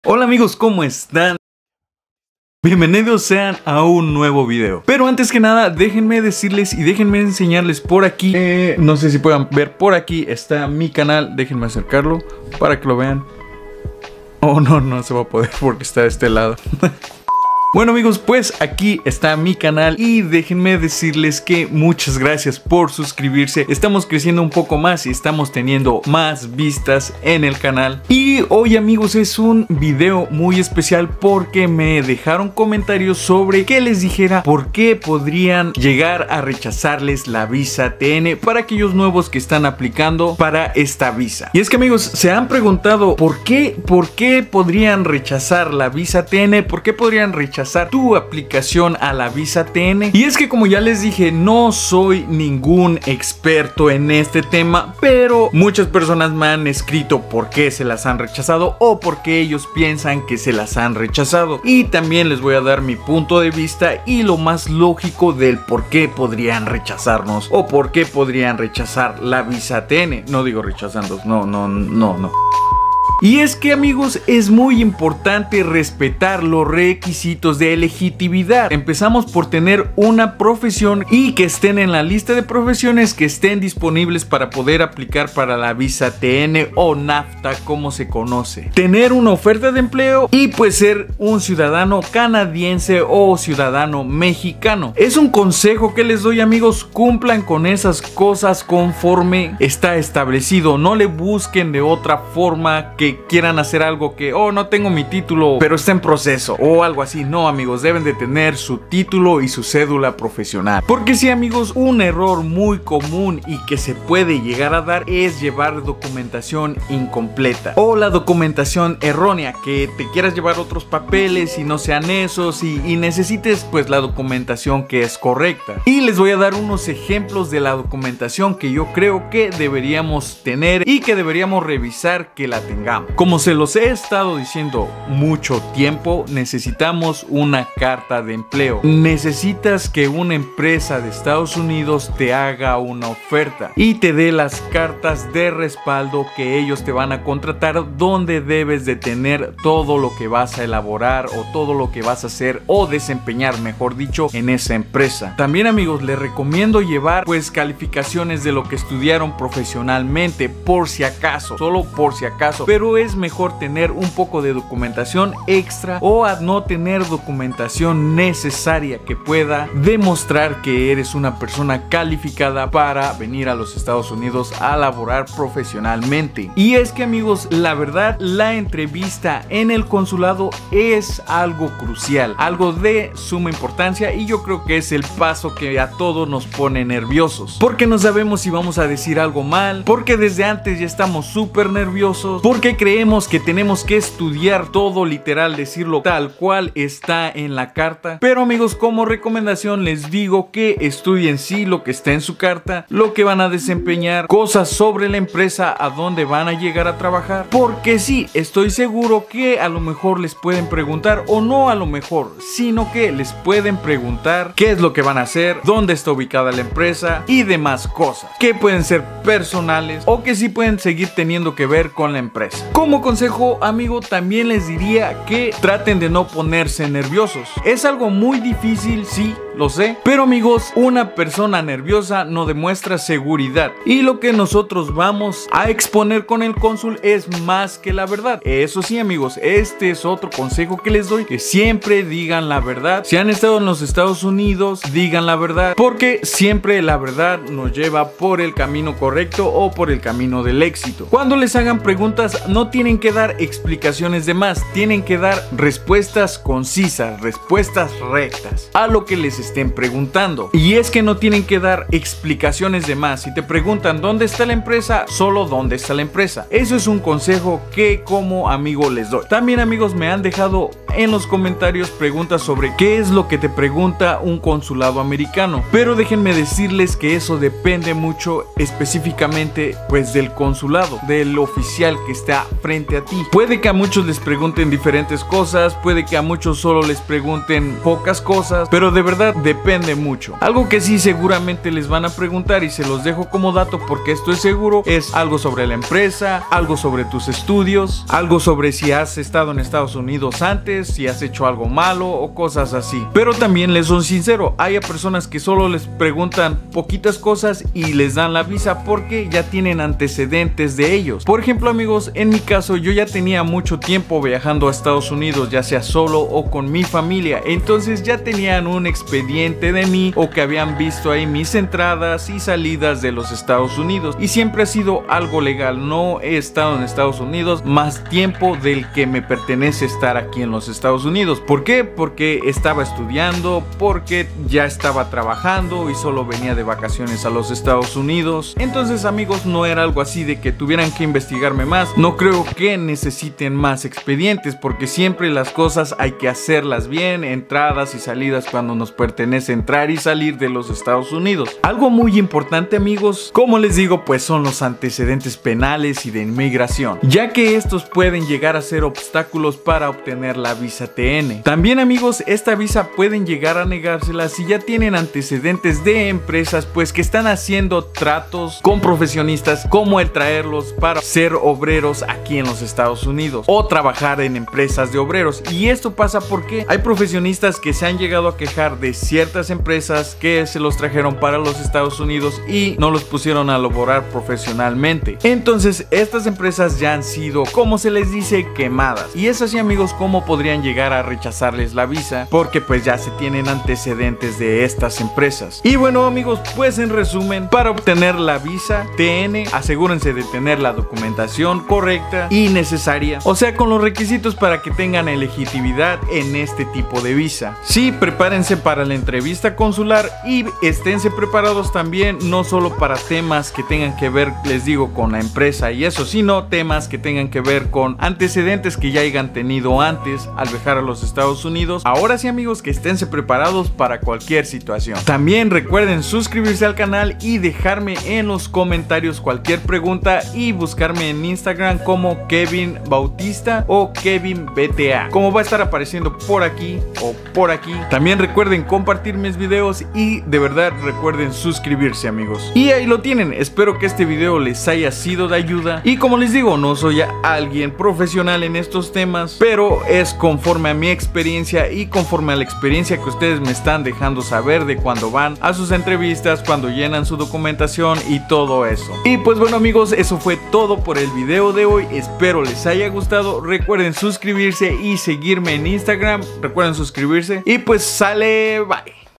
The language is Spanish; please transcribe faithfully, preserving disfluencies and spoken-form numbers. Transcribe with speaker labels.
Speaker 1: Hola amigos, ¿cómo están? Bienvenidos sean a un nuevo video. Pero antes que nada, déjenme decirles y déjenme enseñarles por aquí eh, no sé si puedan ver, por aquí está mi canal. Déjenme acercarlo para que lo vean. Oh no, no se va a poder porque está de este lado. Bueno amigos, pues aquí está mi canal y déjenme decirles que muchas gracias por suscribirse. Estamos creciendo un poco más y estamos teniendo más vistas en el canal. Y hoy amigos es un video muy especial porque me dejaron comentarios sobre que les dijera por qué podrían llegar a rechazarles la visa T N para aquellos nuevos que están aplicando para esta visa. Y es que amigos, se han preguntado por qué, por qué podrían rechazar la visa T N, por qué podrían rechazar tu aplicación a la visa T N. Y es que como ya les dije, no soy ningún experto en este tema, pero muchas personas me han escrito por qué se las han rechazado o por qué ellos piensan que se las han rechazado. Y también les voy a dar mi punto de vista y lo más lógico del por qué podrían rechazarnos o por qué podrían rechazar la visa T N. No digo rechazándonos, no, no, no, no. Y es que amigos, es muy importante respetar los requisitos de elegibilidad. Empezamos por tener una profesión y que estén en la lista de profesiones que estén disponibles para poder aplicar para la visa T N o NAFTA como se conoce. Tener una oferta de empleo y pues ser un ciudadano canadiense o ciudadano mexicano. Es un consejo que les doy amigos, cumplan con esas cosas conforme está establecido. No le busquen de otra forma que quieran hacer algo que, oh, no tengo mi título, pero está en proceso o algo así. No amigos, deben de tener su título y su cédula profesional. Porque sí amigos, un error muy común y que se puede llegar a dar es llevar documentación incompleta o la documentación errónea, que te quieras llevar otros papeles y no sean esos y, y necesites pues la documentación que es correcta. Y les voy a dar unos ejemplos de la documentación que yo creo que deberíamos tener y que deberíamos revisar que la tengamos. Como se los he estado diciendo mucho tiempo, necesitamos una carta de empleo. Necesitas que una empresa de Estados Unidos te haga una oferta y te dé las cartas de respaldo que ellos te van a contratar, donde debes de tener todo lo que vas a elaborar o todo lo que vas a hacer o desempeñar, mejor dicho, en esa empresa. También amigos, les recomiendo llevar pues calificaciones de lo que estudiaron profesionalmente, por si acaso, solo por si acaso. Pero es mejor tener un poco de documentación extra o a no tener documentación necesaria que pueda demostrar que eres una persona calificada para venir a los Estados Unidos a laborar profesionalmente. Y es que amigos, la verdad, la entrevista en el consulado es algo crucial, algo de suma importancia, y yo creo que es el paso que a todos nos pone nerviosos, porque no sabemos si vamos a decir algo mal, porque desde antes ya estamos súper nerviosos, porque creemos que tenemos que estudiar todo literal, decirlo tal cual está en la carta. Pero amigos, como recomendación les digo que estudien sí lo que está en su carta, lo que van a desempeñar, cosas sobre la empresa a donde van a llegar a trabajar, porque sí, estoy seguro que a lo mejor les pueden preguntar, o no a lo mejor, sino que les pueden preguntar qué es lo que van a hacer, dónde está ubicada la empresa y demás cosas que pueden ser personales o que sí pueden seguir teniendo que ver con la empresa. Como consejo amigo, también les diría que traten de no ponerse nerviosos. Es algo muy difícil, sí, lo sé, pero amigos, una persona nerviosa no demuestra seguridad, y lo que nosotros vamos a exponer con el cónsul es más que la verdad. Eso sí amigos, este es otro consejo que les doy, que siempre digan la verdad. Si han estado en los Estados Unidos, digan la verdad, porque siempre la verdad nos lleva por el camino correcto o por el camino del éxito. Cuando les hagan preguntas, no tienen que dar explicaciones de más, tienen que dar respuestas concisas, respuestas rectas a lo que les estén preguntando. Y es que no tienen que dar explicaciones de más. Si te preguntan dónde está la empresa, solo dónde está la empresa. Eso es un consejo que como amigo les doy. También amigos, me han dejado en los comentarios preguntas sobre qué es lo que te pregunta un consulado americano. Pero déjenme decirles que eso depende mucho específicamente pues del consulado, del oficial que está frente a ti. Puede que a muchos les pregunten diferentes cosas, puede que a muchos solo les pregunten pocas cosas, pero de verdad depende mucho. Algo que sí seguramente les van a preguntar, y se los dejo como dato porque esto es seguro, es algo sobre la empresa, algo sobre tus estudios, algo sobre si has estado en Estados Unidos antes, si has hecho algo malo o cosas así. Pero también les soy sincero, hay a personas que solo les preguntan poquitas cosas y les dan la visa porque ya tienen antecedentes de ellos. Por ejemplo, amigos, en mi caso yo ya tenía mucho tiempo viajando a Estados Unidos, ya sea solo o con mi familia, entonces ya tenían un expediente de mí o que habían visto ahí mis entradas y salidas de los Estados Unidos, y siempre ha sido algo legal. No he estado en Estados Unidos más tiempo del que me pertenece estar aquí en los Estados Unidos. ¿Por qué? Porque estaba estudiando, porque ya estaba trabajando y solo venía de vacaciones a los Estados Unidos. Entonces, amigos, no era algo así de que tuvieran que investigarme más. No creo que necesiten más expedientes, porque siempre las cosas hay que hacerlas bien, entradas y salidas cuando nos pertenece entrar y salir de los Estados Unidos. Algo muy importante, amigos, como les digo, pues son los antecedentes penales y de inmigración, ya que estos pueden llegar a ser obstáculos para obtener la visa T N. También, amigos, esta visa pueden llegar a negársela si ya tienen antecedentes de empresas pues que están haciendo tratos con profesionistas, como el traerlos para ser obreros aquí en los Estados Unidos o trabajar en empresas de obreros. Y esto pasa porque hay profesionistas que se han llegado a quejar de ciertas empresas que se los trajeron para los Estados Unidos y no los pusieron a laborar profesionalmente. Entonces estas empresas ya han sido, como se les dice, quemadas. Y es así, amigos, como podrían llegar a rechazarles la visa, porque pues ya se tienen antecedentes de estas empresas. Y bueno, amigos, pues en resumen, para obtener la visa T N, asegúrense de tener la documentación correcta y necesaria, o sea, con los requisitos para que tengan elegibilidad en este tipo de visa. Sí, prepárense para la entrevista consular y esténse preparados también, no solo para temas que tengan que ver, les digo, con la empresa y eso, sino temas que tengan que ver con antecedentes que ya hayan tenido antes al viajar a los Estados Unidos. Ahora sí, amigos, que esténse preparados para cualquier situación. También recuerden suscribirse al canal y dejarme en los comentarios cualquier pregunta, y buscarme en Instagram como Kevin Bautista o Kevin B T A, como va a estar apareciendo por aquí o por aquí. También recuerden compartir mis videos y de verdad recuerden suscribirse, amigos. Y ahí lo tienen. Espero que este video les haya sido de ayuda, y como les digo, no soy alguien profesional en estos temas, pero es conforme a mi experiencia y conforme a la experiencia que ustedes me están dejando saber de cuando van a sus entrevistas, cuando llenan su documentación y todo eso. Y pues bueno, amigos, eso fue todo por el video de hoy. Espero les haya gustado. Recuerden suscribirse y seguirme en Instagram. Recuerden suscribirse y pues sale, bye.